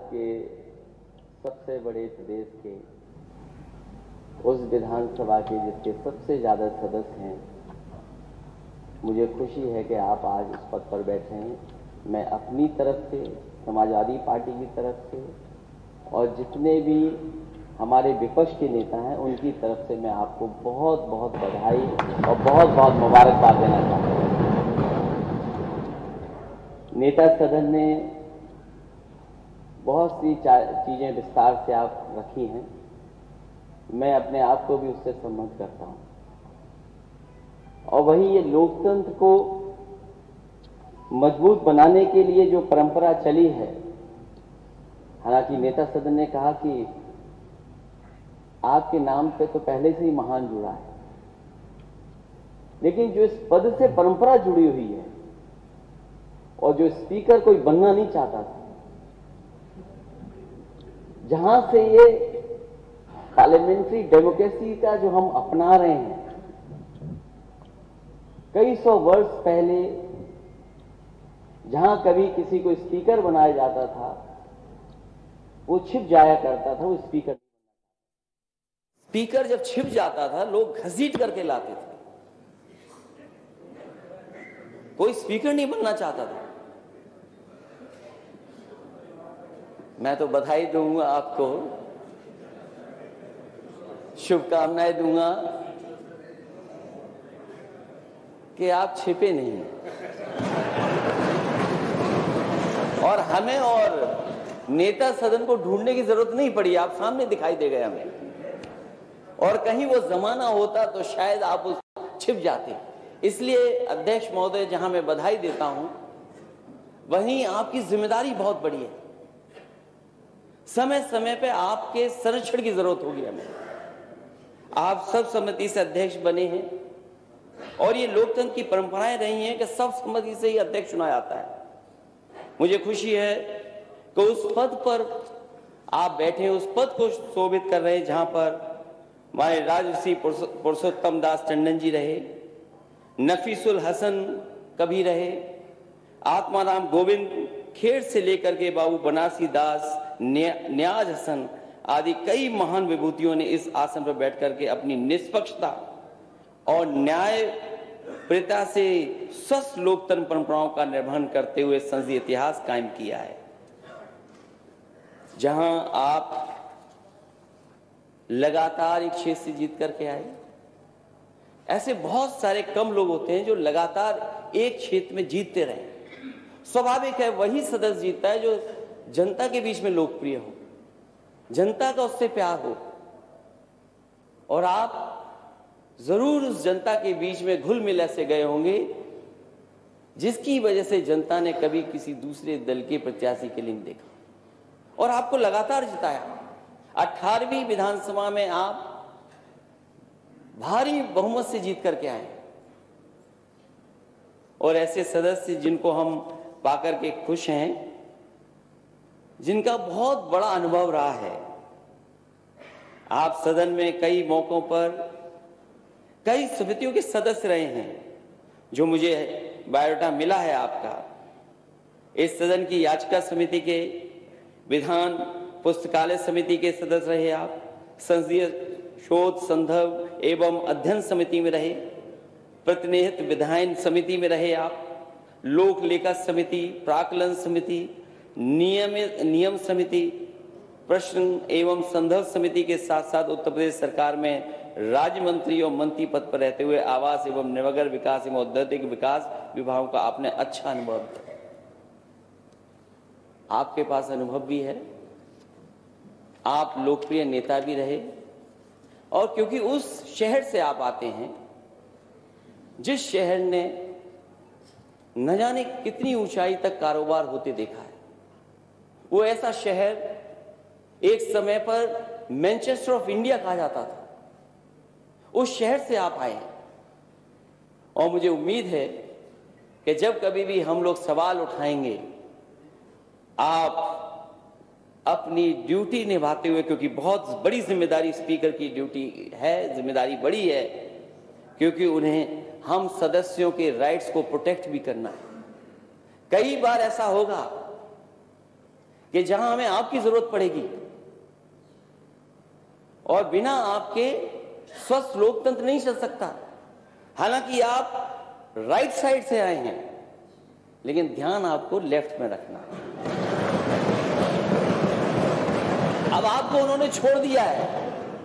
के सबसे बड़े प्रदेश के उस विधानसभा के जिसके सबसे ज़्यादा सदस्य हैं, मुझे खुशी है कि आप आज इस पद पर बैठे हैं। मैं अपनी तरफ से, समाजवादी पार्टी की तरफ से और जितने भी हमारे विपक्ष के नेता हैं उनकी तरफ से मैं आपको बहुत बहुत बधाई और बहुत बहुत मुबारकबाद देना चाहता हूँ। नेता सदन ने बहुत सी चीज़ें विस्तार से आप रखी हैं, मैं अपने आप को भी उससे सहमत करता हूँ। और वही ये लोकतंत्र को मजबूत बनाने के लिए जो परंपरा चली है, हालांकि नेता सदन ने कहा कि आपके नाम पे तो पहले से ही महान जुड़ा है, लेकिन जो इस पद से परंपरा जुड़ी हुई है और जो स्पीकर कोई बनना नहीं चाहता था, जहां से ये पार्लियामेंट्री डेमोक्रेसी का जो हम अपना रहे हैं, कई सौ वर्ष पहले जहां कभी किसी को स्पीकर बनाया जाता था, वो छिप जाया करता था, वो स्पीकर जब छिप जाता था लोग घसीट करके लाते थे। कोई स्पीकर नहीं बनना चाहता था। मैं तो बधाई दूंगा आपको, शुभकामनाएं दूंगा कि आप छिपे नहीं और हमें और नेता सदन को ढूंढने की जरूरत नहीं पड़ी, आप सामने दिखाई दे गए हमें। और कहीं वो जमाना होता तो शायद आप उस छिप जाते। इसलिए अध्यक्ष महोदय, जहां मैं बधाई देता हूं, वहीं आपकी जिम्मेदारी बहुत बड़ी है। समय समय पे आपके संरक्षण की जरूरत होगी हमें। आप सब सम्मति से अध्यक्ष बने हैं और ये लोकतंत्र की परंपराएं रही हैं कि सब सम्मति से ही अध्यक्ष चुना जाता है। मुझे खुशी है कि उस पद पर आप बैठे, उस पद को शोभित कर रहे हैं जहां पर हमारे राजर्षि पुरुषोत्तम दास टंडन जी रहे, नफीसुल हसन कभी रहे, आत्माराम गोविंद खेड़ से लेकर के बाबू बनारसी दास, न्याज हसन आदि कई महान विभूतियों ने इस आसन पर बैठ करके अपनी निष्पक्षता और न्यायप्रियता से स्वस्थ लोकतंत्र परंपराओं का निर्वहन करते हुए संसदीय इतिहास कायम किया है। जहां आप लगातार एक क्षेत्र से जीत करके आए, ऐसे बहुत सारे कम लोग होते हैं जो लगातार एक क्षेत्र में जीतते रहे। स्वाभाविक है वही सदस्य जीतता है जो जनता के बीच में लोकप्रिय हो, जनता का उससे प्यार हो। और आप जरूर उस जनता के बीच में घुल मिल ऐसे गए होंगे जिसकी वजह से जनता ने कभी किसी दूसरे दल के प्रत्याशी के लिए नहीं देखा और आपको लगातार जिताया। 18वीं विधानसभा में आप भारी बहुमत से जीत करके आए और ऐसे सदस्य जिनको हम पाकर के खुश हैं, जिनका बहुत बड़ा अनुभव रहा है। आप सदन में कई मौकों पर कई समितियों के सदस्य रहे हैं, जो मुझे बायोडाटा मिला है आपका। इस सदन की याचिका समिति के, विधान पुस्तकालय समिति के सदस्य रहे आप, संसदीय शोध संदर्भ एवं अध्ययन समिति में रहे, प्रतिनिधित्व विधायन समिति में रहे आप, लोक लेखा समिति, प्राक्कलन समिति, नियम समिति, प्रश्न एवं संदर्भ समिति के साथ साथ उत्तर प्रदेश सरकार में राज्य मंत्री और मंत्री पद पर रहते हुए आवास एवं नगर विकास एवं औद्योगिक विकास विभागों का आपने अच्छा अनुभव किया। आपके पास अनुभव भी है, आप लोकप्रिय नेता भी रहे और क्योंकि उस शहर से आप आते हैं जिस शहर ने न जाने कितनी ऊंचाई तक कारोबार होते देखा है, वो ऐसा शहर एक समय पर मैनचेस्टर ऑफ इंडिया कहा जाता था, उस शहर से आप आए हैं। और मुझे उम्मीद है कि जब कभी भी हम लोग सवाल उठाएंगे, आप अपनी ड्यूटी निभाते हुए, क्योंकि बहुत बड़ी जिम्मेदारी स्पीकर की ड्यूटी है, जिम्मेदारी बड़ी है, क्योंकि उन्हें हम सदस्यों के राइट्स को प्रोटेक्ट भी करना है। कई बार ऐसा होगा कि जहां हमें आपकी जरूरत पड़ेगी, और बिना आपके स्वस्थ लोकतंत्र नहीं चल सकता। हालांकि आप राइट साइड से आए हैं, लेकिन ध्यान आपको लेफ्ट में रखना है। अब आपको उन्होंने छोड़ दिया है,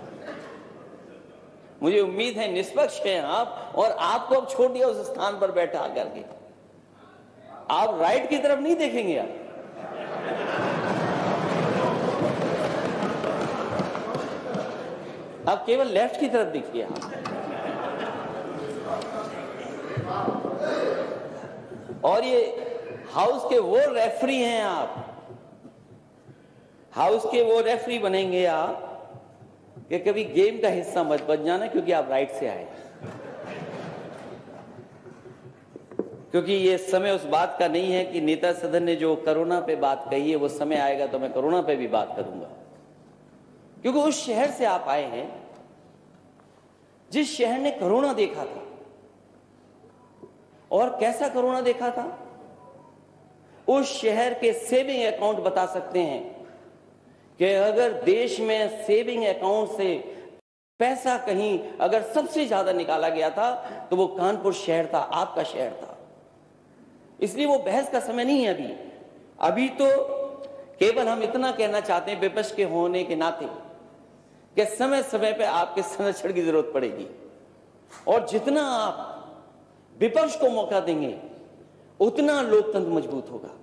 मुझे उम्मीद है निष्पक्ष हैं आप, और आपको अब छोड़ दिया उस स्थान पर बैठा करके। आप राइट की तरफ नहीं देखेंगे, आप केवल लेफ्ट की तरफ देखिए। आप और ये हाउस के वो रेफरी हैं, आप हाउस के वो रेफरी बनेंगे आप कि कभी गेम का हिस्सा मत बन जाना, क्योंकि आप राइट से आए। क्योंकि ये समय उस बात का नहीं है कि नेता सदन ने जो कोरोना पे बात कही है, वो समय आएगा तो मैं कोरोना पे भी बात करूंगा। क्योंकि उस शहर से आप आए हैं जिस शहर ने कोरोना देखा था, और कैसा कोरोना देखा था। उस शहर के सेविंग अकाउंट बता सकते हैं कि अगर देश में सेविंग अकाउंट से पैसा कहीं अगर सबसे ज्यादा निकाला गया था तो वो कानपुर शहर था, आपका शहर था। इसलिए वो बहस का समय नहीं है अभी तो केवल हम इतना कहना चाहते हैं विपक्ष के होने के नाते कि समय समय पे आपके संरक्षण की जरूरत पड़ेगी, और जितना आप विपक्ष को मौका देंगे उतना लोकतंत्र मजबूत होगा।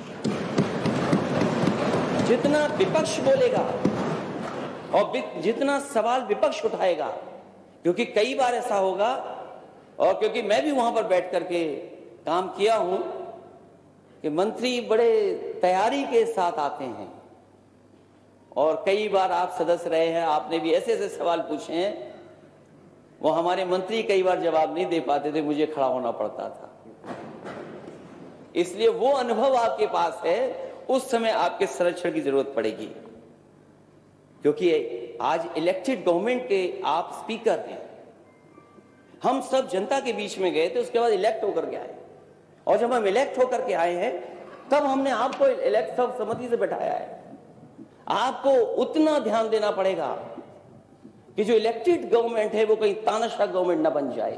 जितना विपक्ष बोलेगा और जितना सवाल विपक्ष उठाएगा, क्योंकि कई बार ऐसा होगा, और क्योंकि मैं भी वहां पर बैठ करके काम किया हूं, कि मंत्री बड़े तैयारी के साथ आते हैं, और कई बार आप सदस्य रहे हैं, आपने भी ऐसे ऐसे सवाल पूछे हैं, वो हमारे मंत्री कई बार जवाब नहीं दे पाते थे, मुझे खड़ा होना पड़ता था। इसलिए वो अनुभव आपके पास है, उस समय आपके संरक्षण की जरूरत पड़ेगी। क्योंकि आज इलेक्टेड गवर्नमेंट के आप स्पीकर हैं। हम सब जनता के बीच में गए थे, उसके बाद इलेक्ट होकर के आए, और जब हम इलेक्ट होकर के आए हैं तब हमने आपको इलेक्ट सर्वसम्मति से बैठाया है। आपको उतना ध्यान देना पड़ेगा कि जो इलेक्टेड गवर्नमेंट है वो कहीं तानाशाह गवर्नमेंट ना बन जाए।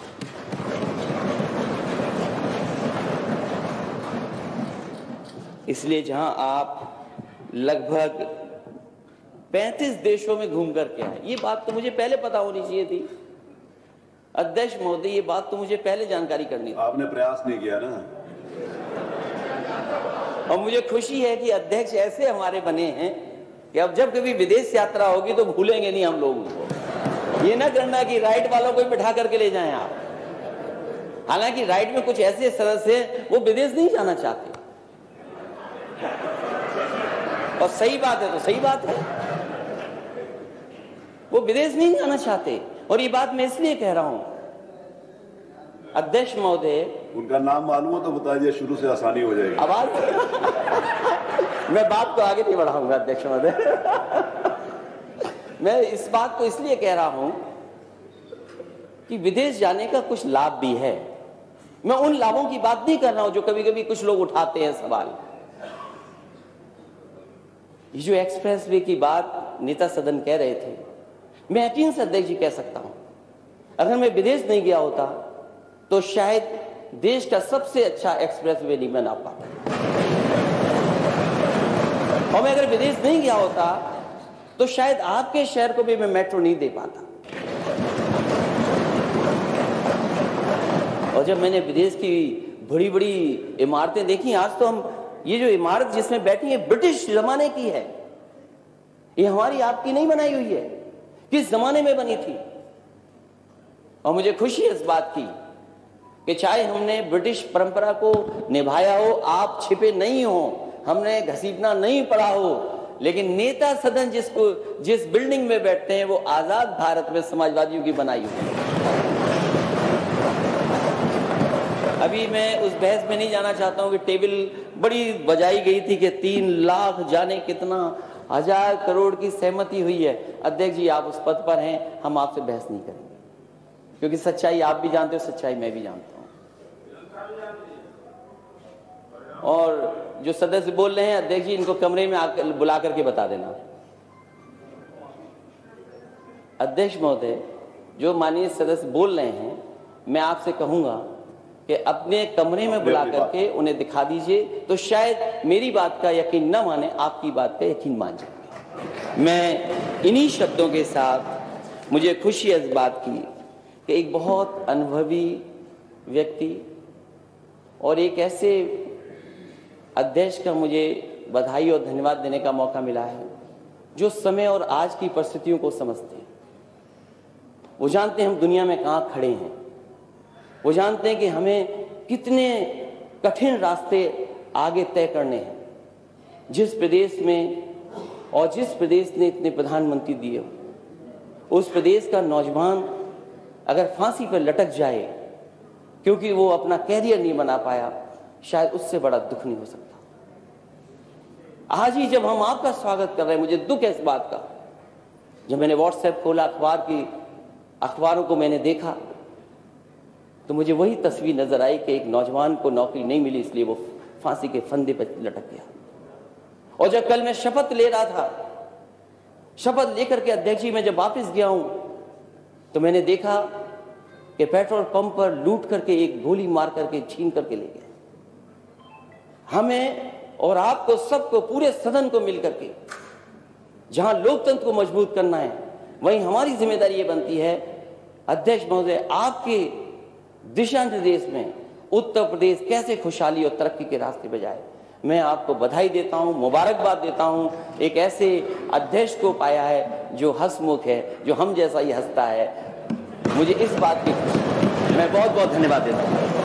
इसलिए जहां आप लगभग 35 देशों में घूम करके आए, ये बात तो मुझे पहले पता होनी चाहिए थी अध्यक्ष महोदय, ये बात तो मुझे पहले जानकारी करनी थी। आपने प्रयास नहीं किया ना। और मुझे खुशी है कि अध्यक्ष ऐसे हमारे बने हैं कि अब जब कभी विदेश यात्रा होगी तो भूलेंगे नहीं हम लोगों को। ये ना करना कि राइट वालों को बिठा करके ले जाएं आप। हालांकि राइट में कुछ ऐसे सदस्य हैं वो विदेश नहीं जाना चाहते, और सही बात है तो सही बात है, वो विदेश नहीं जाना चाहते। और ये बात मैं इसलिए कह रहा हूं अध्यक्ष महोदय, उनका नाम मालूम हो तो बता दिया, शुरू से आसानी हो जाएगी। आवाज मैं बात को आगे नहीं बढ़ाऊंगा अध्यक्ष महोदय। मैं इस बात को इसलिए कह रहा हूं कि विदेश जाने का कुछ लाभ भी है। मैं उन लाभों की बात नहीं कर रहा हूं जो कभी कभी कुछ लोग उठाते हैं सवाल। ये जो एक्सप्रेस वे की बात नेता सदन कह रहे थे, मैं यकीन से अध्यक्ष जी कह सकता हूं, अगर मैं विदेश नहीं गया होता तो शायद देश का सबसे अच्छा एक्सप्रेस वे नहीं बना पाता, और मैं अगर विदेश नहीं गया होता तो शायद आपके शहर को भी मैं मेट्रो नहीं दे पाता। और जब मैंने विदेश की बड़ी बड़ी इमारतें देखी, आज तो हम ये जो इमारत जिसमें बैठी है ब्रिटिश जमाने की है, ये हमारी आपकी नहीं बनाई हुई है, किस जमाने में बनी थी। और मुझे खुशी है इस बात की कि चाहे हमने ब्रिटिश परंपरा को निभाया हो, आप छिपे नहीं हो, हमने घसीटना नहीं पड़ा हो, लेकिन नेता सदन जिस बिल्डिंग में बैठते हैं वो आजाद भारत में समाजवादियों की बनाई हुई है। अभी मैं उस बहस में नहीं जाना चाहता हूं कि टेबल बड़ी बजाई गई थी कि 3 लाख जाने कितना 1000 करोड़ की सहमति हुई है। अध्यक्ष जी आप उस पद पर हैं, हम आपसे बहस नहीं करेंगे, क्योंकि सच्चाई आप भी जानते हो, सच्चाई मैं भी जानता हूं। और जो सदस्य बोल रहे हैं, अध्यक्ष जी इनको कमरे में आकर बुला करके बता देना। अध्यक्ष महोदय, जो माननीय सदस्य बोल रहे हैं, मैं आपसे कहूंगा कि अपने कमरे में बुला करके उन्हें दिखा दीजिए, तो शायद मेरी बात का यकीन न माने, आपकी बात का यकीन मान जाएंगे। मैं इन्हीं शब्दों के साथ मुझे खुशी है इस बात की कि एक बहुत अनुभवी व्यक्ति और एक ऐसे अध्यक्ष का मुझे बधाई और धन्यवाद देने का मौका मिला है जो समय और आज की परिस्थितियों को समझते हैं। वो जानते हैं हम दुनिया में कहाँ खड़े हैं, वो जानते हैं कि हमें कितने कठिन रास्ते आगे तय करने हैं। जिस प्रदेश में और जिस प्रदेश ने इतने प्रधानमंत्री दिए, उस प्रदेश का नौजवान अगर फांसी पर लटक जाए क्योंकि वो अपना कैरियर नहीं बना पाया, शायद उससे बड़ा दुख नहीं हो सकता। आज ही जब हम आपका स्वागत कर रहे हैं, मुझे दुख है इस बात का। जब मैंने व्हाट्सएप खोला, अखबारों को मैंने देखा, तो मुझे वही तस्वीर नजर आई कि एक नौजवान को नौकरी नहीं मिली, इसलिए वो फांसी के फंदे पर लटक गया। और जब कल मैं शपथ ले रहा था, शपथ लेकर के अध्यक्ष जी मैं जब वापस गया हूं, तो मैंने देखा कि पेट्रोल पंप पर लूट करके एक गोली मार करके छीन करके ले गए। हमें और आपको, सबको, पूरे सदन को मिलकर के जहां लोकतंत्र को मजबूत करना है, वहीं हमारी जिम्मेदारी ये बनती है, अध्यक्ष महोदय, आपके दिशा निर्देश में उत्तर प्रदेश कैसे खुशहाली और तरक्की के रास्ते पे जाए। मैं आपको बधाई देता हूं, मुबारकबाद देता हूं। एक ऐसे अध्यक्ष को पाया है जो हंसमुख है, जो हम जैसा ही हंसता है। मुझे इस बात की मैं बहुत बहुत धन्यवाद देता हूं।